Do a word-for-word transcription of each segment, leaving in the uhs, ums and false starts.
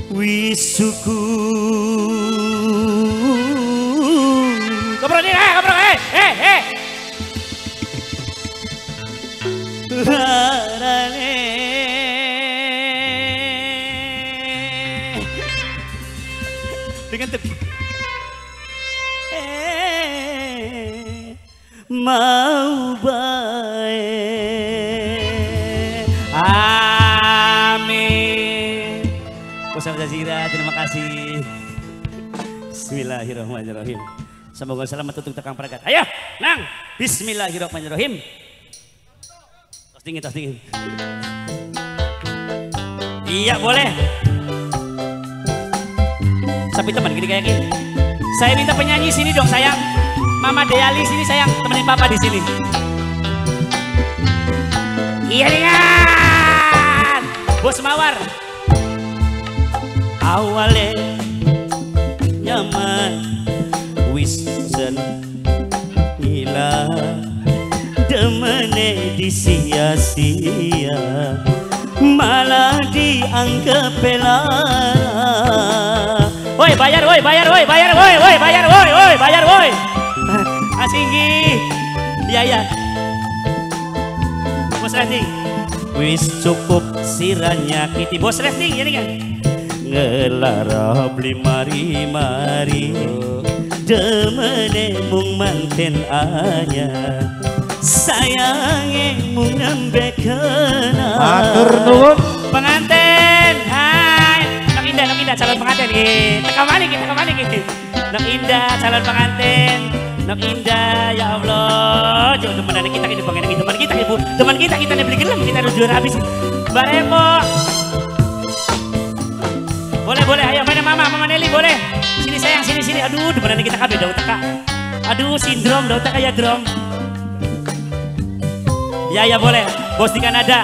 Wisuku Kobrol ini, eh, kobrol, eh, eh, eh Harane Dengan tepi Eh Mau baik Amin Ustaz Zazira, terima kasih. Bismillahirrahmanirrahim. Semoga selamat untuk tekang peragat. Ayo, nang. Bismillahirrahmanirrahim. Tos dingin, tos dingin. Iya boleh. Sapi teman gini kayak gini. Saya minta penyanyi sini dong sayang. Mama Deali sini sayang, temenin papa di sini. Iya dengan Bos Mawar. Awale nyaman wisen gila demene disia-sia malah dianggap pelara. Woi bayar, woi bayar, woi bayar, woi woi bayar, woi woi bayar, woi. Asinggi, iya iya. Bos Resting, wis cukup siranya kiti. Bos Resting, ini kan. Ngelara beli mari-mari demene mung manten anyar sayange mung nembe kena. Matur nuwun pengantin. Hai Nok Indah, Nok Indah calon pengantin iki. Teka maning iki, teka maning iki. Nok Indah calon pengantin. Nok Indah ya Allah. Jodoh temenan kita iki pengen teman kita Ibu. Teman kita kita beli gelem kita udah juara habis. Baremo. Boleh, boleh, ayo mana mama, mama Nelly boleh. Sini sayang, sini, sini. Aduh, depan kita kabeh daun teka. Aduh, sindrom daun teka ya drom. Ya, ya boleh. Bos di Kanada.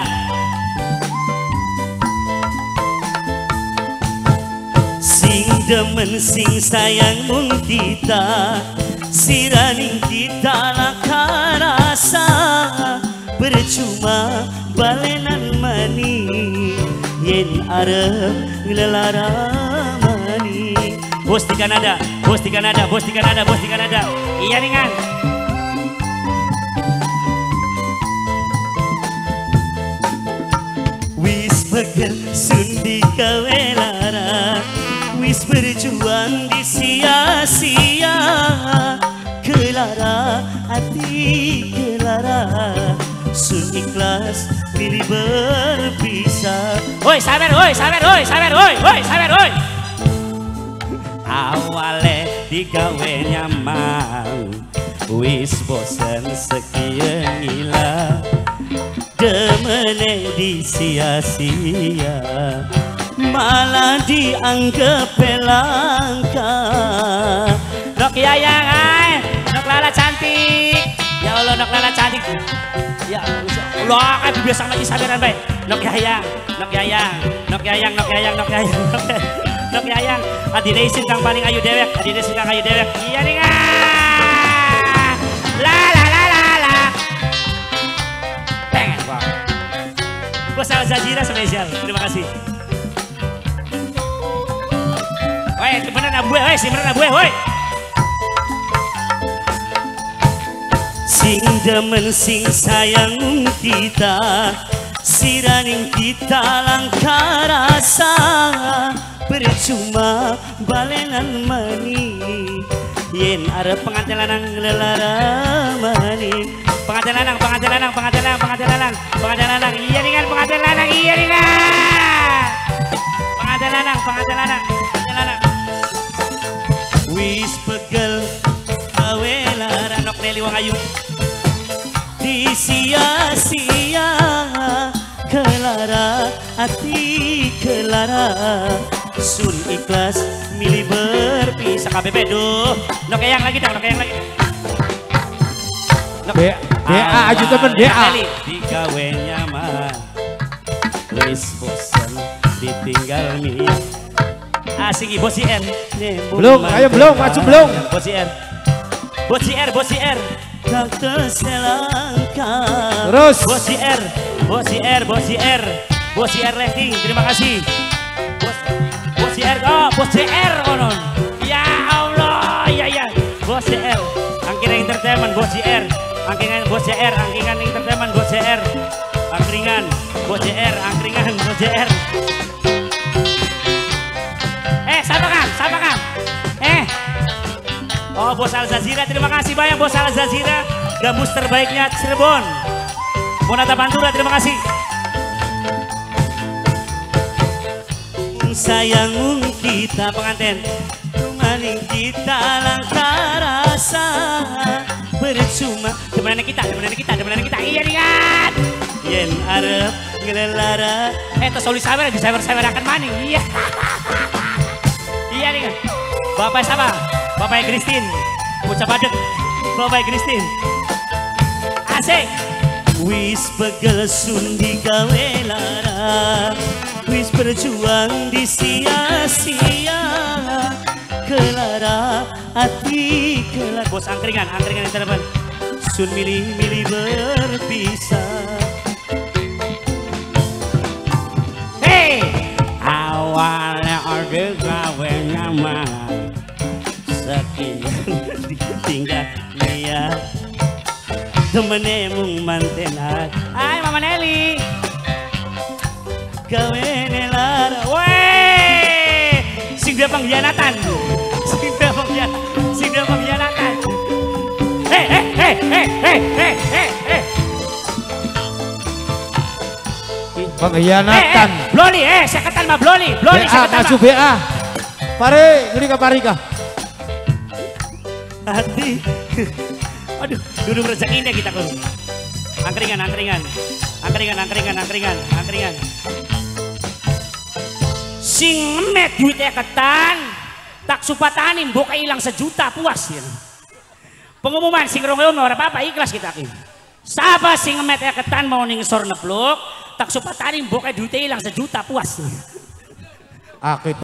Sing demen sing sayang mung kita, siraning kita laka rasa, percuma balenan mani. Yen arep ngelelara mani. Bos di Kanada, bos di Kanada, bos di Kanada, bos di Kanada. Iya ringan. Wis pegel sundi kawelara, wis berjuang di sia-sia. Kelara hati kelara, sun ikhlas pilih berpisah. Woi sabar, woi sabar, woi sabar, woi, woi sabar, woi. Awale digawe nyaman, wis bosen sekian gila, demene disia-sia, malah dianggap pelangka. Nok Yayang, ay, Nok Lala cantik, ya Allah Nok Lala cantik. Ya Allah, kan biasa lagi sabaran baik. Nok Yayang, Nok Yayang, Nok Yayang, Nok Yayang, Nok Yayang, Nok Yayang. Adiresin kang paling ayu dewek, adiresin kang ayu dewek. Iya nih kan. La la la la la. Pengen bang. Bos Zazira spesial, terima kasih. Woi, beneran abue, woi, si beneran abue, woi. Sing demen sing sayang kita, siraning kita langka rasa, percuma balenan mani. Yen arep pengantin lanang lelara mani. Pengantin lanang, pengantin lanang, pengantin lanang, pengantin lanang, pengantin lanang. Iya dengan pengantin lanang, iya dengan pengantin lanang, pengantin lanang, pengantin lanang. Wis pegel awe lara Nok Nelly wong ayu. Di sia-sia kelara hati kelara, sun ikhlas milih berpisah. K B P duh. Nok Yayang lagi dong, Nok Yayang lagi. D A aja temen D A. Digawe nyaman, wis bosan ditinggal nih. Asik Bos I R. Belum, ayo belum, masuk belum. Bos I R. Bos I R, Bos I R. Tak terselangkah. Terus. Bos I R, Bos I R, Bos I R, Bos I R Resting. Terima kasih. Bos Bos I bos J R konon. Ya Allah, ya ya. Bos J R, Angkringan Entertainment bos J R. Angkringan bos J R, Angkringan Entertainment bos J R. Angkringan bos J R, Angkringan bos J R. Eh, siapa kan? Siapa kan? Eh. Oh, bos Al Jazeera, terima kasih banyak bos Al Jazeera. Gambus terbaiknya Cirebon. Monata Pantura, terima kasih. Sayang kita pengantin, maning kita langkah rasa percuma. Demenan kita, demenan kita, demenan kita. Iya ringan. Yen arep ngelelara. Eh to soli sawer di sawer-sawer akan maning. Iya. Iya ringan. Bapak siapa? Bapak Christine. Bocah padek. Bapak Christine. Asik. Wis pegel sundi gawe lara, wis berjuang di sia-sia, kelara hati kelar. Bos angkringan, angkringan yang terdepan. Sun milih-milih berpisah. Hei, awalnya orde gawe nama, sekian ditinggal dia. Temene mung mantenak. Hai Mama Nelly. Gawe nelara. Weh. Sing dia pengkhianatan. Sing dia pengkhianatan. Sing dia pengkhianatan. Hei hei hei hei hei hei hei hei. Pengkhianatan. Eh, eh, Bloli, eh, seketan mah Bloli, Bloli seketan maju B A. Pare, Rika Parika. Hati. Aduh, duduk rezekinya kita kok. Angkringan, angkringan, angkringan, angkringan, angkringan, angkringan. Sing ngemet duitnya ketan, tak supatani boka hilang sejuta puas ya. Pengumuman sing rongeon ora apa-apa ikhlas kita ki. Siapa sing ngemet ketan mau ning sor nepluk, tak supatani boka duitnya hilang sejuta puas. Aku